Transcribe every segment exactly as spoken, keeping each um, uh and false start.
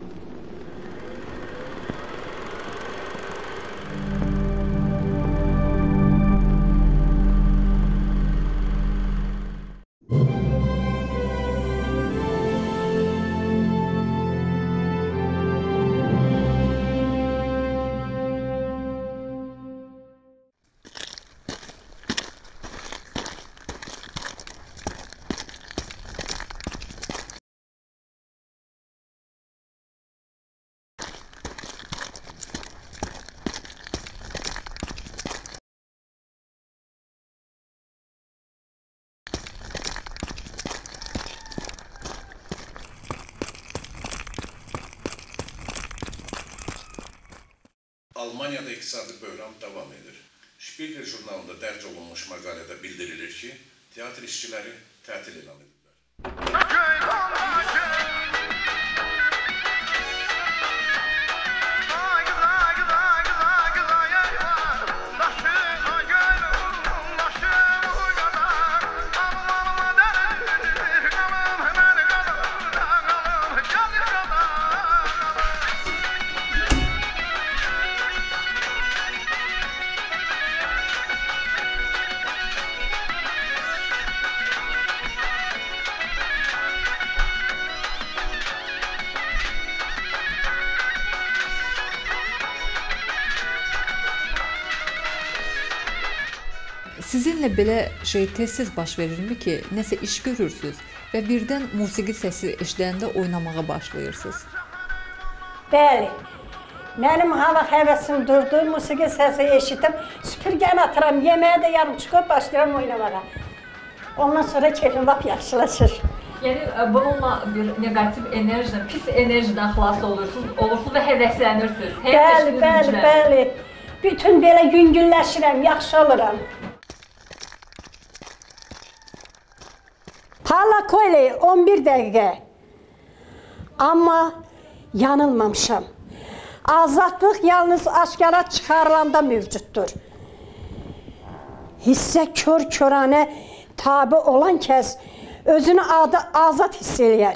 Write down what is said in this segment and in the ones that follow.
Almanyada iqtisadi böhran davam edir. Spiegel jurnalında dərc olunmuş məqalədə bildirilir ki, teatr işçiləri tətil elan ediblər. Sizinlə belə şey tez-tez baş verirmi ki, nəsə iş görürsünüz və birdən musiqi səsi eşidəndə oynamağa başlayırsınız? Bəli, mənim hava həvəsim durdu, musiqi səsi eşitdim, süpürgəni atıram, yeməyə də yarım çıxıb başlayıram oynamağa. Ondan sonra keyfim lap yaxşılaşır. Yəni bununla bir negativ enerjiden, pis enerjiden xilas olursunuz, olursunuz və həvəslənirsiniz. Bəli, bəli, bəli. Bütün belə yüngülləşirəm, yaxşı oluram. Hala Koyle on bir dəqiqə. Amma yanılmamışam. Azadlıq yalnız aşkara çıxarılanda mövcuddur. Hissə kör-körənə tabi olan kəs özünü adı azad hiss eləyər.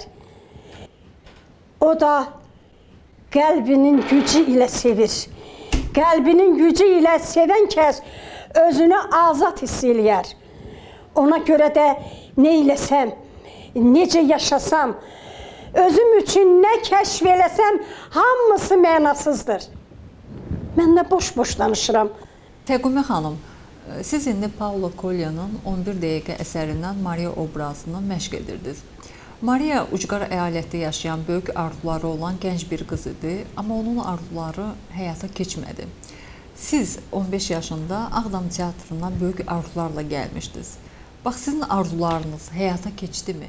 O da qəlbinin gücü ilə sevir. Qəlbinin gücü ilə sevən kəs özünü azad hiss eləyər. Ona görə də nə eləsəm, necə yaşasam, özüm üçün nə kəşf eləsəm, hamısı mənasızdır. Mən də boş-boş danışıram. Təqvimə xanım, siz indi Paulo Coelho'nun on bir dəqiqə əsərindən Maria obrazını məşq edirdiniz. Maria ucqar əyalətdə yaşayan böyük arzuları olan gənc bir qız idi, amma onun arzuları həyata keçmədi. Siz on beş yaşında Ağdam teatrından böyük arzularla gəlmişdiniz. Bax, sizin arzularınız həyata keçdimi?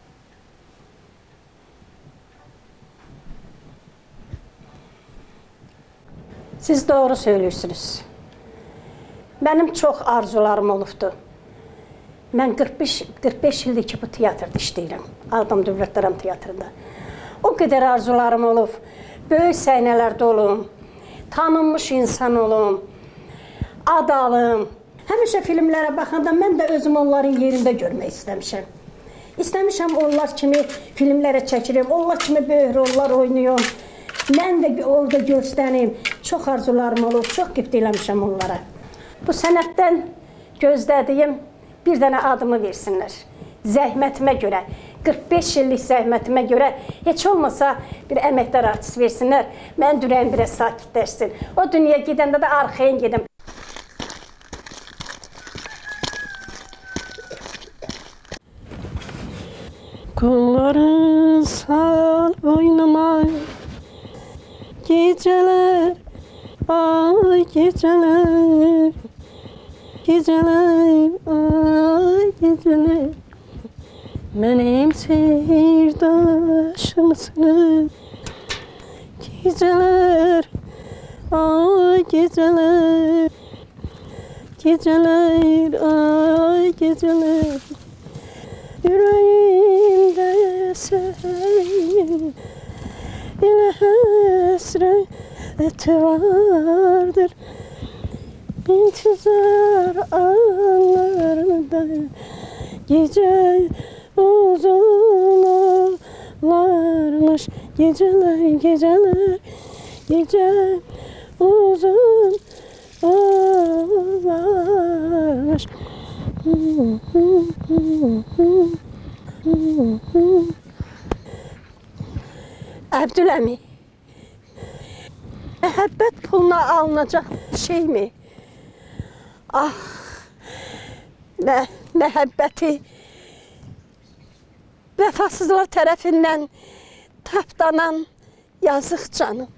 Siz doğru söylüyorsunuz. Mənim çox arzularım olubdu. Mən qırx beş, qırx beş ildir ki, bu teatrda işləyirəm. Ağdam Dövlət Dram Teatrında. O qədər arzularım olub. Böyük səhnələrdə olum, tanınmış insan olum, ad alım. Həmişə filmlərə baxanda mən də özüm onların yerində görmək istəmişəm. İstəmişəm onlar kimi filmlərə çəkirim, onlar kimi böyük rollar oynayım. Mən də orada göstərim. Çox arzularım olub, çox qibd eləmişəm onlara. Bu sənətdən gözlədiyim bir dənə adımı versinlər. Zəhmətimə görə, qırx beş illik zəhmətimə görə heç olmasa bir əməkdar artist versinlər. Mən ürəyim biraz sakitləşsin. O dünyaya gedəndə də arxayın gedim. Kolları sal boynuma, geceler, ay geceler, geceler, ay geceler, benim seyirdaşımsın. Geceler, ay geceler, geceler, ay geceler, yüreğimde senin ile hasret vardır. İntizar anlarında gece uzun olarmış, Geceler, geceler, gece uzun olmuş. Əbdüləmi, məhəbbət puluna alınacaq şey mi? Ah, mə məhəbbəti vəfasızlar tərəfindən tapdanan yazıq canım.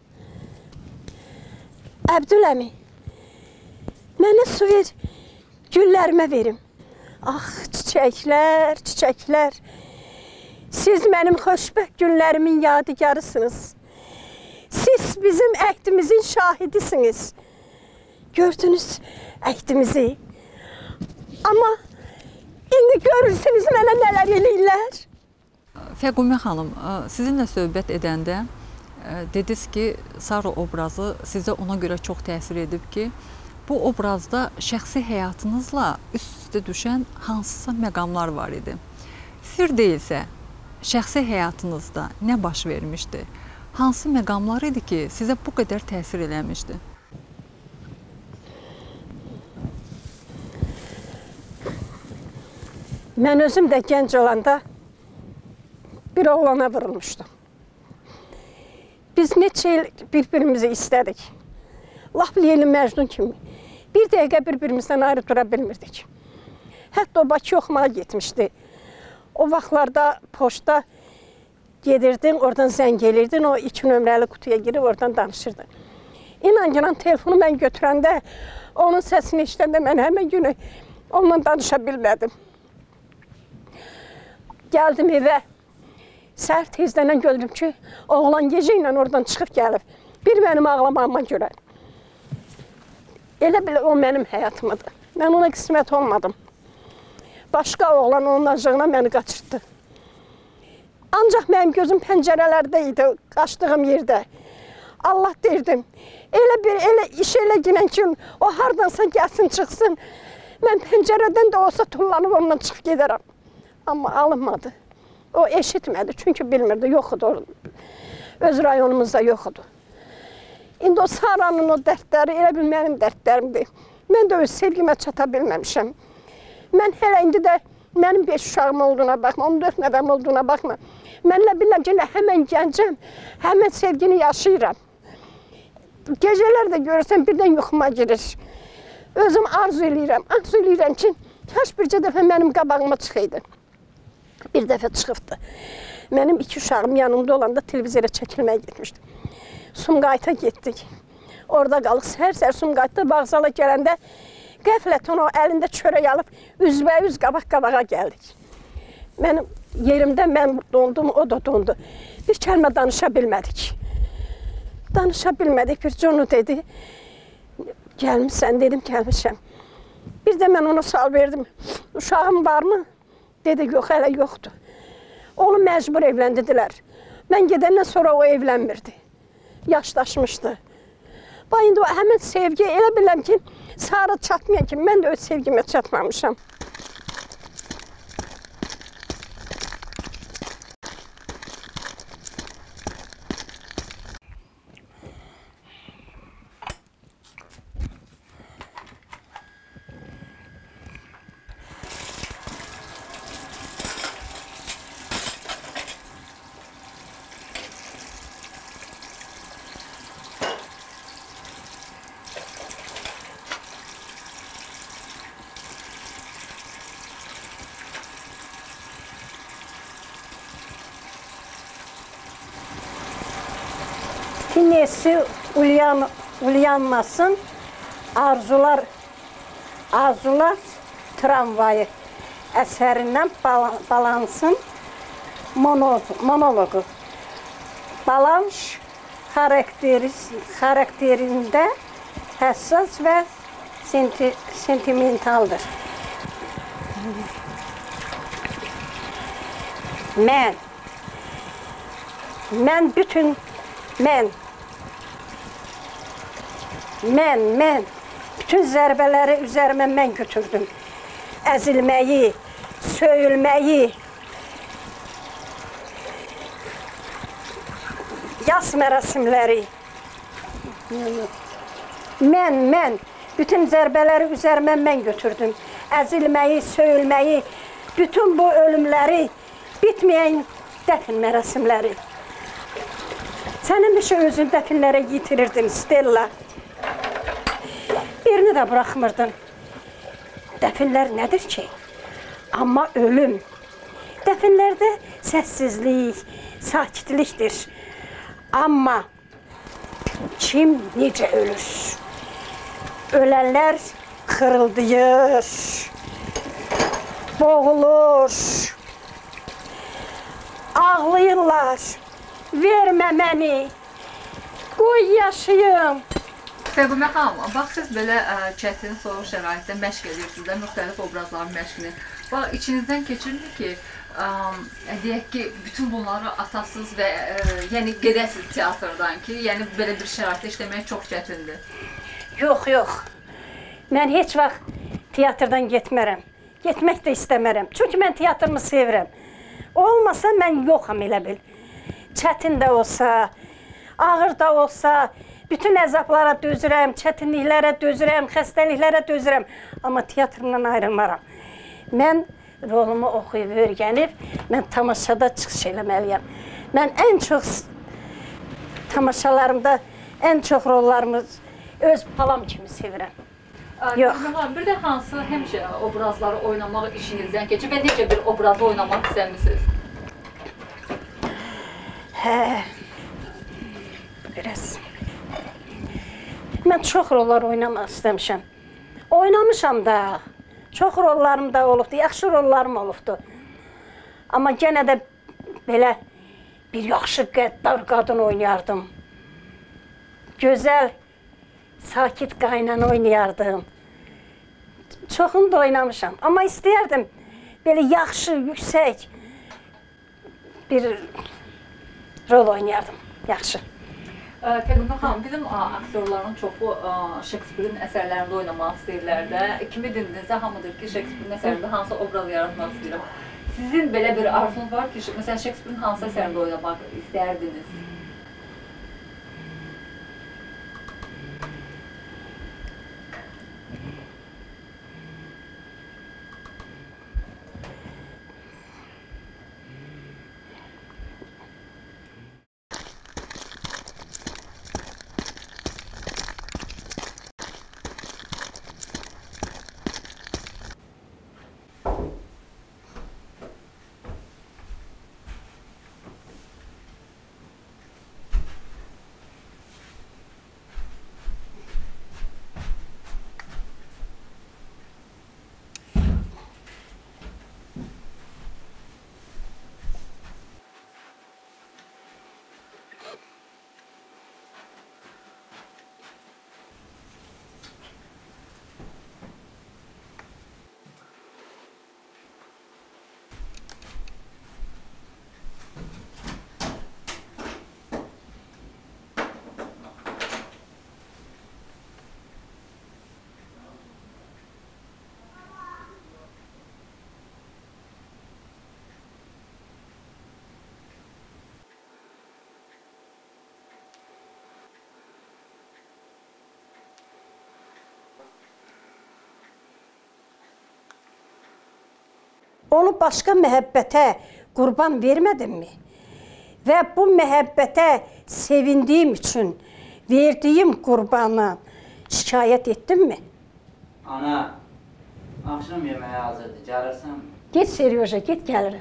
Əbdüləmi, mənə su ver, güllərimə verim. Ah, çiçəklər, çiçəklər, siz mənim xoşbəxt günlərimin yadigarısınız. Siz bizim əhdimizin şahidisiniz. Gördünüz əhdimizi. Amma indi görürsünüz mənə nələr eləyirlər. Fəqumə xanım, sizinlə söhbət edəndə dediniz ki, Sara obrazı sizə ona görə çox təsir edib ki, bu obrazda şəxsi həyatınızla üst-üstə düşən hansısa məqamlar var idi. Sir deyilsə, şəxsi həyatınızda nə baş vermişdi? Hansı məqamlar idi ki, sizə bu qədər təsir eləmişdi? Mən özüm də gənc olanda bir oğlana vurulmuşdum. Biz neçə il bir-birimizi istədik. Lap Leyli Məcnun kimi. Bir dəqiqə bir-birimizdən ayrı dura bilmirdik. Hətta o Bakı oxumağa getmişdi. O vaxtlarda poçta gedirdin, oradan zəng gelirdin, o iki nömrəli qutuya girib oradan danışırdın. İnan ki, telefonu mən götürəndə, onun səsini eşidəndə mən həmin günü onunla danışa bilmədim. Gəldim evə, səhər tezdən gördüm ki, oğlan gecə ilə oradan çıxıb gəlib. Bir mənim ağlamağıma görə. Elə bilə o mənim həyatımdır. Mən ona qismət olmadım. Başqa oğlan onun acığına məni qaçırtdı. Ancaq mənim gözüm pəncərələrdə idi, qaçdığım yerdə. Allah deyirdim, elə bir elə iş elə girən ki, o hardansa gəlsin, çıxsın. Mən pəncərədən də olsa tullanıb ondan çıxıb gedərəm. Amma alınmadı. O eşitmədi, çünki bilmirdi, yox idi. Öz rayonumuzda yox idi. İndi o Saranın o dərdləri elə bil mənim dərdlərimdir. Mən də öz sevgimə çata bilməmişəm. Mən hələ indi də mənim beş uşağım olduğuna baxma, on dörd nəvəm olduğuna baxma. Mən elə bilirəm ki, həmən gəncəm, həmən sevgini yaşayıram. Gecələr də görürsən, birdən yuxuma girir. Özüm arzu eləyirəm, arzu eləyirəm ki, kaş bircə dəfə mənim qabağıma çıxıydı. Bir dəfə çıxıbdı. Mənim iki uşağım yanımda olanda televizora çəkilməyə getmişdi. Sumqayıta getdik. Orada qalıq, səhər-səhər Sumqayıtda vağzala gələndə qəflətən o əlində çörək alıb, üzbə-üz qabaq-qabağa gəldik. Mənim yerimdə mən dondum, o da dondu. Bir kəlmə danışa bilmədik. Danışa bilmədik, bir conu dedi. Gəlmişsən, dedim, gəlmişəm. Bir də mən ona sual verdim. Uşağım varmı? Dedi, yox, hələ yoxdur. Onu məcbur evləndirdilər. Mən gedəndən sonra o evlənmirdi. Yaşlaşmışdı. Bax, indi o həmin sevgi elə biləm ki, Sara çatmayan ki, mən də öz sevgimə çatmamışam. Tinesi uyan, uyanmasın, arzular, arzular tramvayı əsərindən balansın monologu. Balans xarakterində həssas və senti, sentimentaldır. Mən, mən bütün, mən, Mən, mən, bütün zərbələri üzərimə mən götürdüm. Əzilməyi, söyülməyi, yas mərasimləri. Mən, mən bütün zərbələri üzərimə mən götürdüm. Əzilməyi, söyülməyi, bütün bu ölümləri, bitməyən dəfn mərasimləri. Sən həmişə özün dəfinlərə yitirirdin, Stella. Birini də buraxmırdın. Dəfinlər nədir ki? Amma ölüm. Dəfinlərdə səssizlik, sakitlikdir. Amma kim necə ölür? Ölənlər xırıldayır, boğulur, ağlayırlar. Vermə məni, qoy yaşayım. Fəqumə xanım, bax siz belə ə, çətin, soğuk şəraitdə məşq edirsiniz də, müxtəlif obrazların məşqini. Bax, içinizdən keçirmi ki, ə, deyək ki, bütün bunları atasız və ə, yəni gedəsiz teatrdan ki, yəni belə bir şəraitdə işləmək çox çətindir. Yox, yox. Mən heç vaxt teatrdan getmərəm. Getmək də istəmərəm. Çünki mən teatrımı sevirəm. Olmasa mən yoxam elə bil. Çətin də olsa, ağır da olsa, bütün əzablara dözürəm, çətinliklərə dözürəm, xəstəliklərə dözürəm. Amma teatrımdan ayrılmaram. Mən rolumu oxuyub, öyrənib, mən tamaşada çıxış eləməliyəm. Mən ən çox tamaşalarımda, ən çox rollarımı öz palam kimi sevirəm. Yox. Bir də hansı həmişə obrazları oynamaq işinizdən keçir və necə bir obrazı oynamaq istəmişsiniz? Hə, biraz. Mən çox rollar oynamaq istəmişəm. Oynamışam da, çox rollarım da olubdu, yaxşı rollarım olubdu. Amma yenə də belə bir yaxşı qəddar qadın oynayardım. Gözəl, sakit qaynana oynayardım. Çoxunu da oynamışam. Amma istəyərdim belə yaxşı, yüksək bir rol oynayardım. Yaxşı. Fəqumə xanım, bizim aktyorların çoxu Shakespeare'in əsərlərində oynamaq istəyirlər də. Kimi dinliyinizdə hamıdır ki, Shakespeare'in əsərində hansı obraz yaratmaq istəyirəm. Sizin belə bir arzunuz var ki, məsələn, Shakespeare'in hansı əsərində oynamaq istərdiniz? Onu başqa məhəbbətə qurban vermədimmi? Və bu məhəbbətə sevindiyim üçün verdiyim qurbanı şikayət etdimmi? Ana, axşam yeməyi hazırdır, gəlirsən? Get Seryoja, get gəlirəm.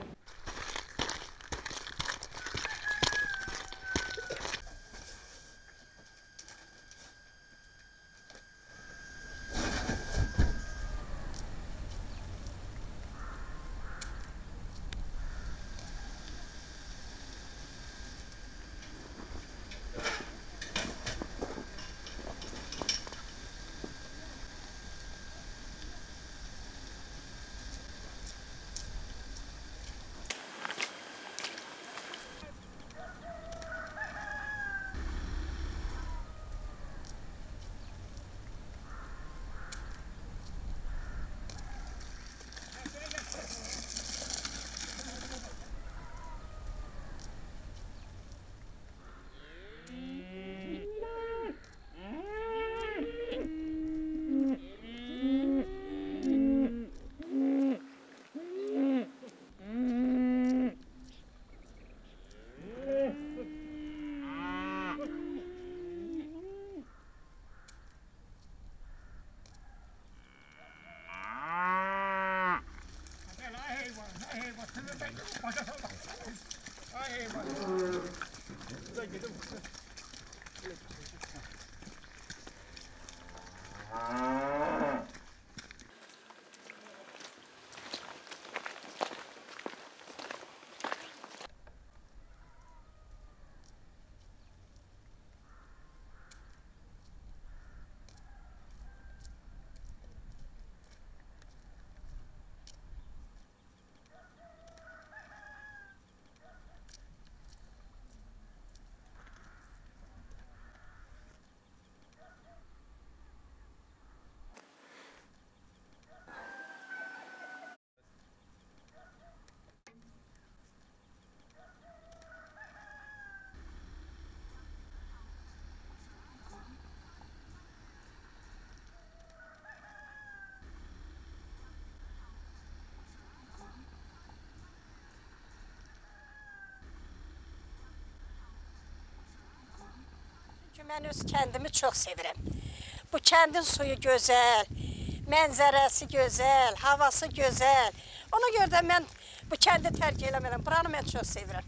Çünki mən öz kəndimi çox sevirəm. Bu kəndin suyu gözəl, mənzərəsi gözəl, havası gözəl. Ona görə də mən bu kəndi tərk eləmirəm. Buranı mən çox sevirəm.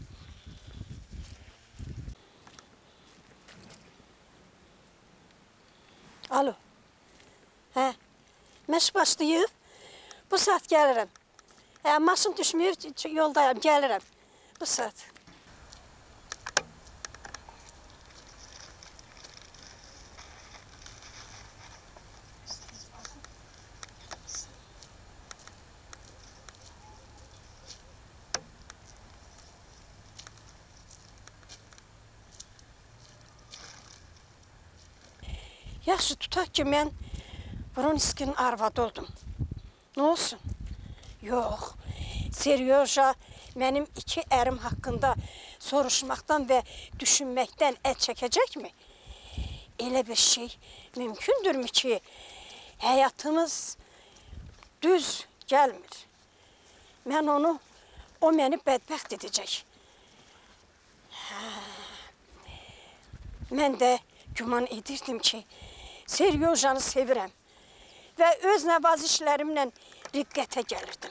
Alo. Hə, məş başlayıb. Bu saat gəlirəm. Hə, maşın düşməyib, yoldayam, gəlirəm. Bu saat. Yaxşı, tutaq ki, mən Vronskinin arvadı oldum. Nə olsun? Yox, Seryoja mənim iki ərim haqqında soruşmaqdan və düşünməkdən əl çəkəcəkmi? Elə bir şey mümkündürmü ki, həyatımız düz gəlmir. Mən onu, o məni bədbəxt edəcək. Hə. Mən də güman edirdim ki, Seryojanı sevirəm və öz nəvazişlərimlə riqqətə gəlirdim.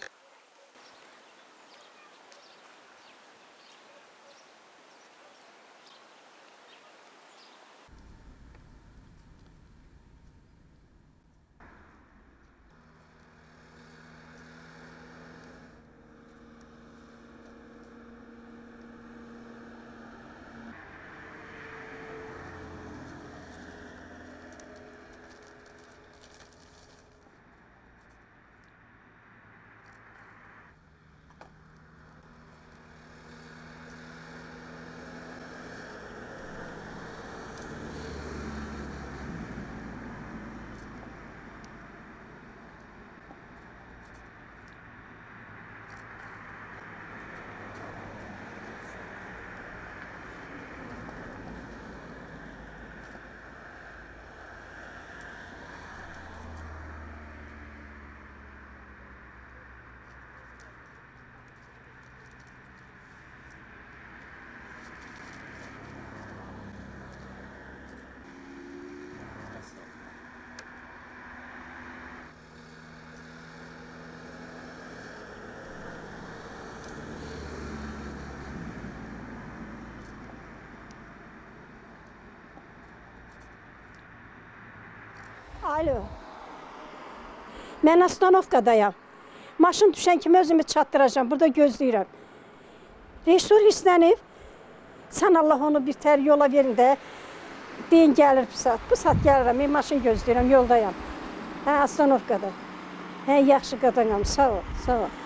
Alo. Mən Astanovkadayam. Maşın düşən kimi özümü çatdıracağım. Burada gözləyirəm. Rejissor hirslənib. Sən Allah onu bir tər yola verin də. Deyin gəlir bu saat. Bu saat gəlirəm. Mən maşın gözləyirəm. Yoldayam. Hə, Astanovkada. Hə, yaxşı qadanam. Sağ ol. Sağ ol.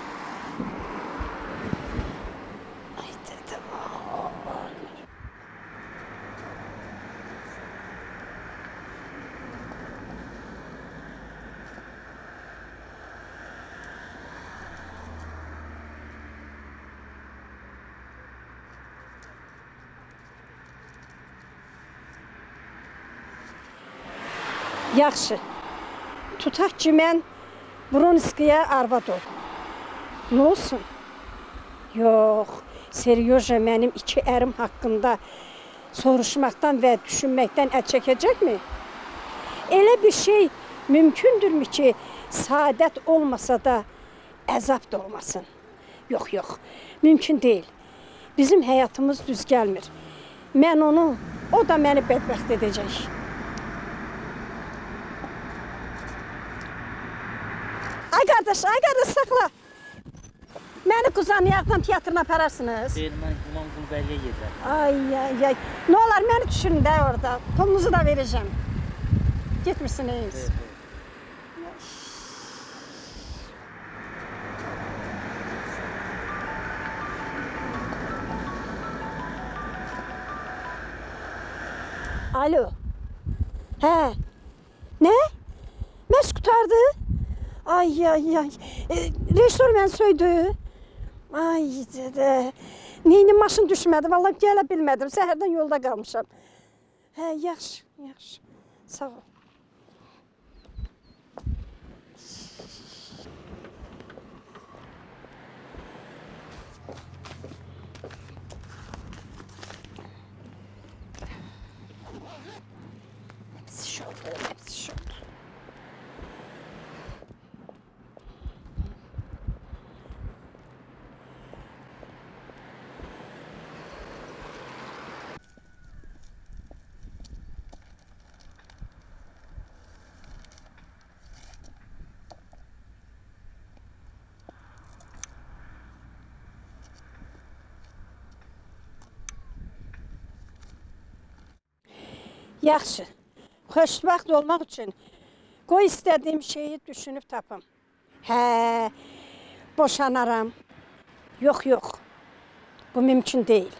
Yaxşı, tutaq ki, mən Vronskiyə arvad oldum. Nə olsun? Yox, Seryoja mənim iki ərim haqqında soruşmaqdan və düşünməkdən əl çəkəcəkmi? Elə bir şey mümkündürmü ki, saadət olmasa da əzab da olmasın? Yox, yox, mümkün deyil. Bizim həyatımız düz gəlmir. Mən onu, o da məni bədbəxt edəcək. Ay qardaş, ay qardaş, saxla. Məni Quzaniyaqdan teatrına apararsınız. Deyil, mən İmam Qulbəlliyə gedirəm. Ay, ay, ay. Nə olar, məni düşürün də orada. Pulunuzu da verəcəm. Getmirsiniz. Evet, evet. Alo. Hə. Nə? Məşq qurtardı? Ay, ay, ay. E, rejissor məni söydü. Ay, dədə. Neyini maşın düşmədi. Vallahi gələ bilmədim. Səhərdən yolda qalmışam. Hə, yaxşı, yaxşı. Sağ ol. Hepsi şurada, hepsi şurada. Yaxşı. Xoşbəxt olmaq üçün qoy istədiyim şeyi düşünüb tapım. Hə, boşanaram. Yox, yox. Bu mümkün deyil.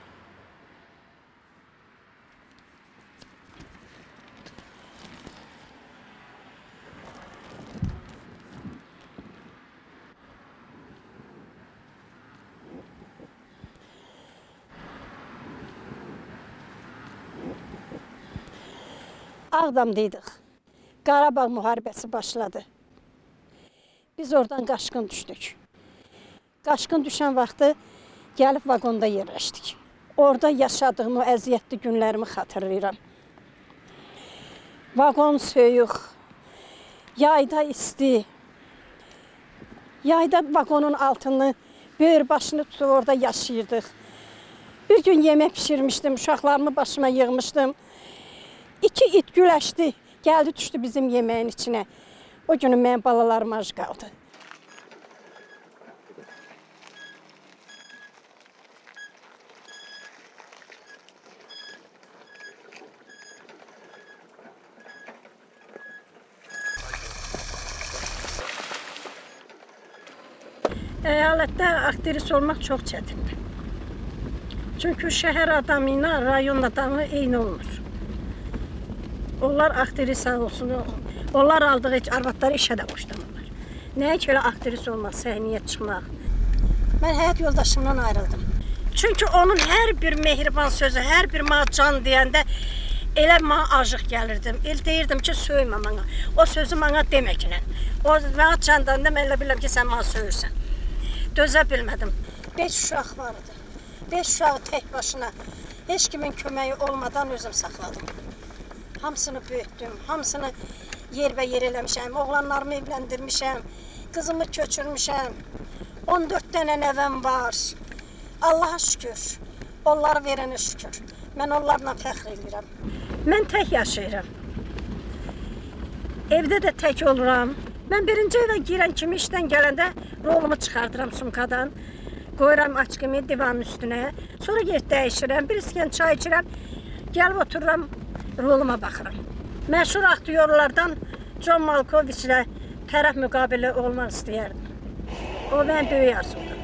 Ağdamdaydık. Qarabağ müharibəsi başladı. Biz oradan qaçqın düşdük. Qaçqın düşən vaxtı gəlib vaqonda yerləşdik. Orada yaşadığım o əziyyətli günlərimi xatırlayıram. Vaqon soyuq, yayda isti. Yayda vaqonun altını, böyür başını tutub orada yaşayırdıq. Bir gün yemək pişirmişdim, uşaqlarımı başıma yığmışdım. İki it güləşdi, gəldi düşdü bizim yeməyin içinə. O günü mənim balalarım ac qaldı. Əyalətdə aktris olmaq çox çətindir. Çünki şəhər adamı ilə rayon adamı eyni olmur. Onlar aktrisa olsun, onlar aldığı arvadları işə də boşlamırlar. Nəyə ki elə aktris olmaq, səhnəyə çıxmaq. Mən həyat yoldaşımdan ayrıldım. Çünki onun hər bir mehriban sözü, hər bir mənə can deyəndə elə mənə acıq gəlirdim. El deyirdim ki, söymə mənə. O sözü mənə deməklə. O mənə can deyəndə mən elə bilirəm ki, sən mənə söyürsən. Dözə bilmədim. Beş uşaq vardı. Beş uşağı tək başına, heç kimin köməyi olmadan özüm saxladım. Hamısını böyütdüm, hamısını yerbə yer eləmişəm, oğlanlarımı evləndirmişəm, qızımı köçürmüşəm, on dörd dənə nəvəm var. Allaha şükür, onları verənə şükür. Mən onlarla fəxr edirəm. Mən tək yaşayıram. Evdə də tək oluram. Mən birinci evə girən kimi işdən gələndə rolumu çıxardıram sumkadan. Qoyuram açqımı divanın üstünə. Sonra yer dəyişirəm, bir iskən çay içirəm. Gəlib otururam, roluma baxıram. Məşhur aktyorlardan John Malkovichlə tərəf müqabili olmaq istəyərdim. O mənim böyük arzumdur.